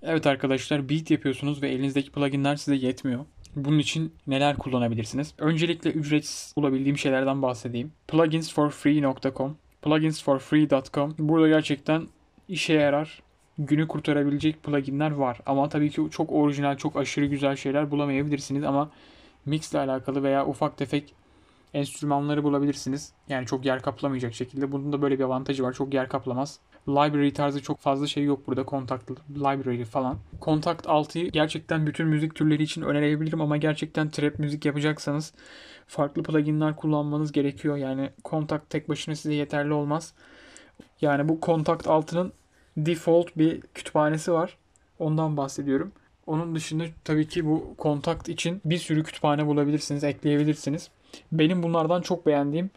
Evet arkadaşlar, beat yapıyorsunuz ve elinizdeki pluginler size yetmiyor. Bunun için neler kullanabilirsiniz? Öncelikle ücretsiz bulabildiğim şeylerden bahsedeyim. Pluginsforfree.com, pluginsforfree.com. Burada gerçekten işe yarar, günü kurtarabilecek pluginler var. Ama tabii ki çok orijinal, çok aşırı güzel şeyler bulamayabilirsiniz. Ama mix ile alakalı veya ufak tefek enstrümanları bulabilirsiniz. Yani çok yer kaplamayacak şekilde. Bunun da böyle bir avantajı var. Çok yer kaplamaz. Library tarzı çok fazla şey yok burada. Contact Library falan. Contact 6'yı gerçekten bütün müzik türleri için önerebilirim ama gerçekten trap müzik yapacaksanız farklı pluginler kullanmanız gerekiyor. Yani Contact tek başına size yeterli olmaz. Yani bu Contact 6'nın default bir kütüphanesi var. Ondan bahsediyorum. Onun dışında tabii ki bu Contact için bir sürü kütüphane bulabilirsiniz, ekleyebilirsiniz. Benim bunlardan çok beğendiğim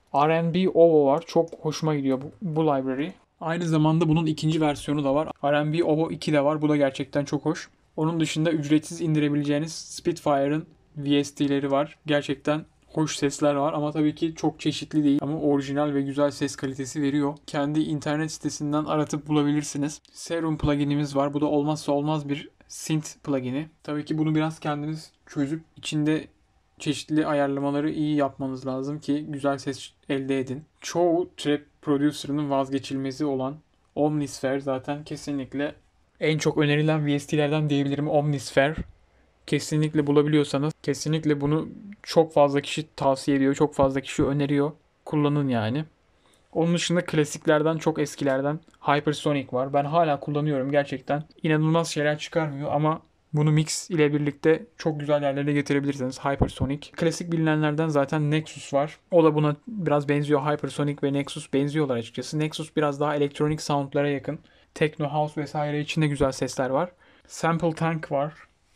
R&B OVO var. Çok hoşuma gidiyor bu library. Aynı zamanda bunun ikinci versiyonu da var. R&B OVO 2 de var. Bu da gerçekten çok hoş. Onun dışında ücretsiz indirebileceğiniz Spitfire'ın VST'leri var. Gerçekten hoş sesler var ama tabii ki çok çeşitli değil. Ama orijinal ve güzel ses kalitesi veriyor. Kendi internet sitesinden aratıp bulabilirsiniz. Serum pluginimiz var. Bu da olmazsa olmaz bir synth plugini. Tabii ki bunu biraz kendiniz çözüp içinde çeşitli ayarlamaları iyi yapmanız lazım ki güzel ses elde edin. Çoğu trap producer'ının vazgeçilmezi olan Omnisphere zaten kesinlikle en çok önerilen VST'lerden diyebilirim. Omnisphere. Kesinlikle bulabiliyorsanız kesinlikle bunu çok fazla kişi tavsiye ediyor. Çok fazla kişi öneriyor. Kullanın yani. Onun dışında klasiklerden çok eskilerden Hypersonic var. Ben hala kullanıyorum gerçekten. İnanılmaz şeyler çıkarmıyor ama bunu mix ile birlikte çok güzel yerlere getirebilirsiniz. Hypersonic. Klasik bilinenlerden zaten Nexus var. O da buna biraz benziyor. Hypersonic ve Nexus benziyorlar açıkçası. Nexus biraz daha elektronik soundlara yakın. Techno House vesaire içinde güzel sesler var. Sample Tank var.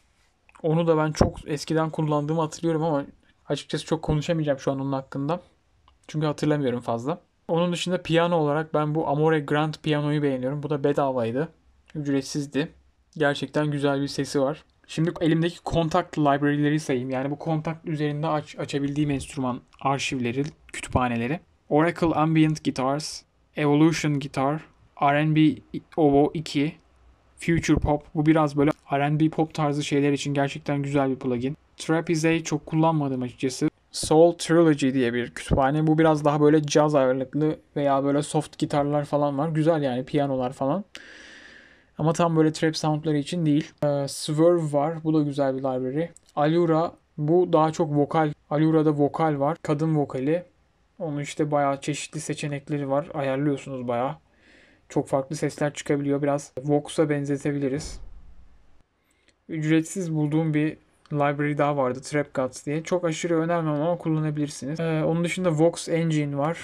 Onu da ben çok eskiden kullandığımı hatırlıyorum ama açıkçası çok konuşamayacağım şu an onun hakkında. Çünkü hatırlamıyorum fazla. Onun dışında piyano olarak ben bu Amore Grand piyanoyu beğeniyorum. Bu da bedavaydı. Ücretsizdi. Gerçekten güzel bir sesi var. Şimdi elimdeki Contact library'leri sayayım. Yani bu Contact üzerinde açabildiğim enstrüman arşivleri, kütüphaneleri. Oracle Ambient Guitars, Evolution Guitar, R&B OVO 2, Future Pop. Bu biraz böyle R&B pop tarzı şeyler için gerçekten güzel bir plugin. Trapeze'yi çok kullanmadım açıkçası. Soul Trilogy diye bir kütüphane. Bu biraz daha böyle caz ağırlıklı veya böyle soft gitarlar falan var. Güzel yani piyanolar falan. Ama tam böyle trap soundları için değil. Swerve var. Bu da güzel bir library. Allura. Bu daha çok vokal. Allura'da vokal var. Kadın vokali. Onun işte bayağı çeşitli seçenekleri var. Ayarlıyorsunuz bayağı. Çok farklı sesler çıkabiliyor. Biraz Vox'a benzetebiliriz. Ücretsiz bulduğum bir library daha vardı. Trap Gods diye. Çok aşırı önermem ama kullanabilirsiniz. Onun dışında Vox Engine var.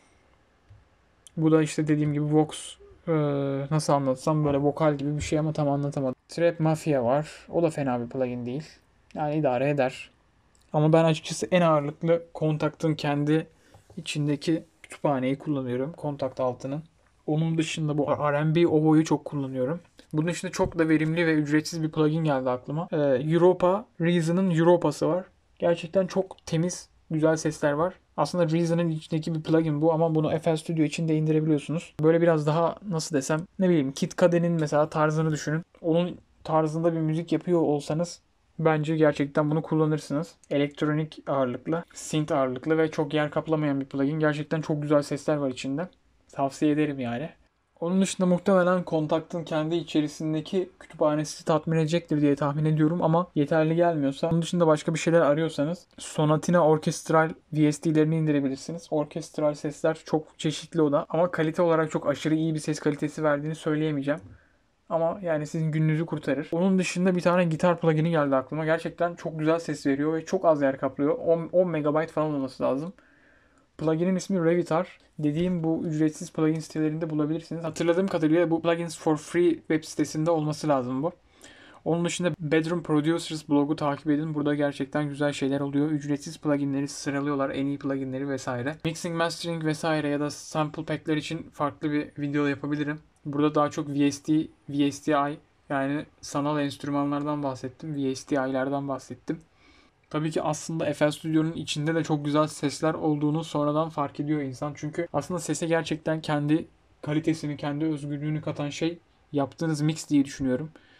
Bu da işte dediğim gibi Vox nasıl anlatsam böyle vokal gibi bir şey ama tam anlatamadım. Trap Mafia var. O da fena bir plugin değil. Yani idare eder. Ama ben açıkçası en ağırlıklı Contact'ın kendi içindeki kütüphaneyi kullanıyorum. Contact altının. Onun dışında bu R&B OVO'yu çok kullanıyorum. Bunun dışında çok da verimli ve ücretsiz bir plugin geldi aklıma. Europa, Reason'ın Europa'sı var. Gerçekten çok temiz, güzel sesler var. Aslında Reason'ın içindeki bir plugin bu ama bunu FL Studio için de indirebiliyorsunuz. Böyle biraz daha nasıl desem ne bileyim Kid Cudi'nin mesela tarzını düşünün. Onun tarzında bir müzik yapıyor olsanız bence gerçekten bunu kullanırsınız. Elektronik ağırlıklı, synth ağırlıklı ve çok yer kaplamayan bir plugin. Gerçekten çok güzel sesler var içinde. Tavsiye ederim yani. Onun dışında muhtemelen Contact'ın kendi içerisindeki kütüphanesi tatmin edecektir diye tahmin ediyorum ama yeterli gelmiyorsa onun dışında başka bir şeyler arıyorsanız Sonatina orkestral VST'lerini indirebilirsiniz. Orkestral sesler çok çeşitli o da ama kalite olarak çok aşırı iyi bir ses kalitesi verdiğini söyleyemeyeceğim. Ama yani sizin gününüzü kurtarır. Onun dışında bir tane gitar plugin'i geldi aklıma. Gerçekten çok güzel ses veriyor ve çok az yer kaplıyor. 10 MB falan olması lazım. Plugin'in ismi Revitar. Dediğim bu ücretsiz plugin sitelerinde bulabilirsiniz. Hatırladığım kadarıyla bu Plugins for Free web sitesinde olması lazım bu. Onun dışında Bedroom Producers blogu takip edin. Burada gerçekten güzel şeyler oluyor. Ücretsiz pluginleri sıralıyorlar. En iyi pluginleri vesaire. Mixing, mastering vesaire ya da sample pack'ler için farklı bir video yapabilirim. Burada daha çok VST, VSTi yani sanal enstrümanlardan bahsettim. VSTi'lerden bahsettim. Tabii ki aslında FL Studio'nun içinde de çok güzel sesler olduğunu sonradan fark ediyor insan. Çünkü aslında sese gerçekten kendi kalitesini, kendi özgürlüğünü katan şey yaptığınız mix diye düşünüyorum.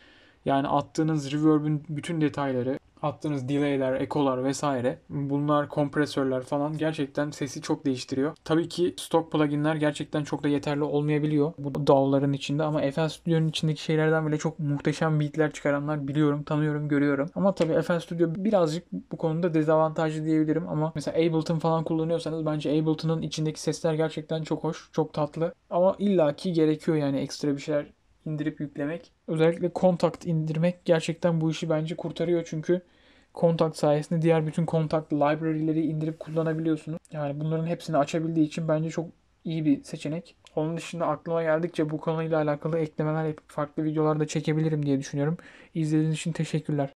Yani attığınız reverb'ün bütün detayları, attığınız delay'ler, ekolar vesaire, bunlar, kompresörler falan gerçekten sesi çok değiştiriyor. Tabii ki stock pluginler gerçekten çok da yeterli olmayabiliyor bu DAW'ların içinde, ama FL Studio'nun içindeki şeylerden bile çok muhteşem beatler çıkaranlar biliyorum, tanıyorum, görüyorum. Ama tabii FL Studio birazcık bu konuda dezavantajlı diyebilirim, ama mesela Ableton falan kullanıyorsanız bence Ableton'ın içindeki sesler gerçekten çok hoş, çok tatlı. Ama illaki gerekiyor yani ekstra bir şeyler indirip yüklemek. Özellikle Kontakt indirmek gerçekten bu işi bence kurtarıyor, çünkü Kontakt sayesinde diğer bütün Kontakt library'leri indirip kullanabiliyorsunuz. Yani bunların hepsini açabildiği için bence çok iyi bir seçenek. Onun dışında aklıma geldikçe bu konuyla alakalı eklemeler yapıp farklı videolarda çekebilirim diye düşünüyorum. İzlediğiniz için teşekkürler.